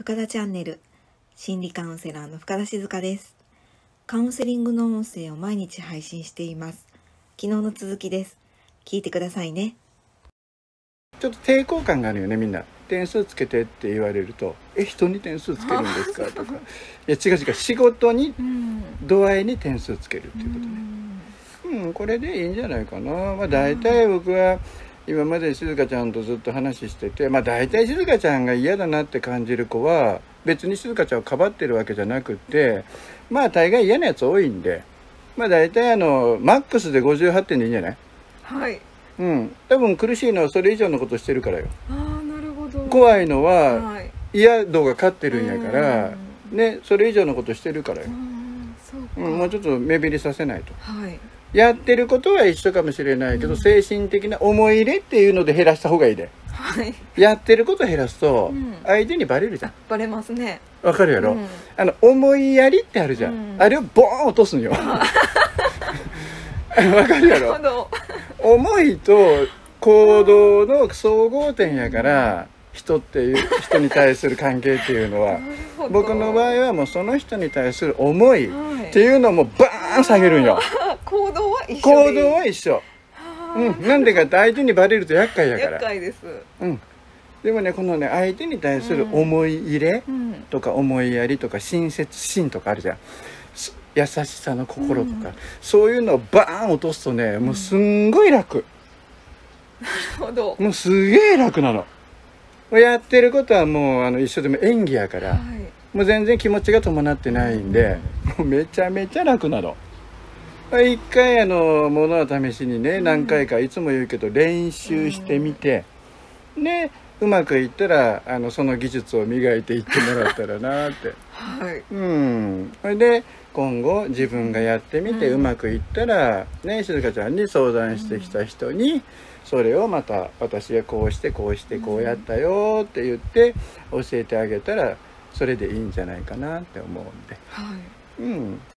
深田チャンネル心理カウンセラーの深田静香です。カウンセリングの音声を毎日配信しています。昨日の続きです。聞いてくださいね。 ちょっと抵抗感があるよね。みんな点数つけてって言われると人に点数つけるんですかとかいや違う仕事に度合いに点数つけるっていうことね。これでいいんじゃないかな。大体僕は今まで静香ちゃんとずっと話してて、大体静香ちゃんが嫌だなって感じる子は別に静香ちゃんをかばってるわけじゃなくて、大概嫌なやつ多いんで、大体マックスで58点でいいんじゃない？ はい。 多分苦しいのはそれ以上のことしてるからよ。 なるほど。 怖いのは、嫌度が勝ってるんやからね、それ以上のことしてるからよ。 そうか。 もうちょっと目減りさせないと。 はい。 やってることは一緒かもしれないけど、精神的な思い入れっていうので減らした方がいいで。 はい。 やってること減らすと相手にバレるじゃん。 バレますね。 わかるやろ、思いやりってあるじゃん、あれをボーン落とすんよ。わかるやろ。思いと行動の総合点やから、人っていう人に対する関係っていうのは僕の場合はもうその人に対する思いっていうのをもうバーン下げるんよ。 行動は一緒。 行動は一緒。なんでかって相手にバレると厄介やから。 厄介です。 でもね、このね、相手に対する思い入れとか思いやりとか親切心とかあるじゃん。優しさの心とか、そういうのをバーン落とすとね、もうすんごい楽。 なるほど。 もうすげえ楽なの。やってることはもう一緒でも演技やから、もう全然気持ちが伴ってないんで、もうめちゃめちゃ楽なの。一回ものは試しにね、何回かいつも言うけど練習してみて、ね、うまくいったらその技術を磨いていってもらったらなって。それで今後自分がやってみてうまくいったらね、静香ちゃんに相談してきた人にそれをまた私がこうしてこうしてこうやったよって言って教えてあげたらそれでいいんじゃないかなって思うんで。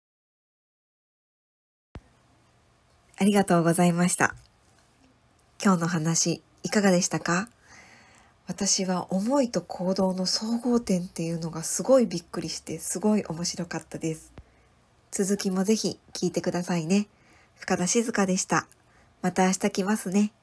ありがとうございました。今日の話いかがでしたか？私は思いと行動の総合点っていうのがすごいびっくりしてすごい面白かったです。続きもぜひ聞いてくださいね。深田静香でした。また明日来ますね。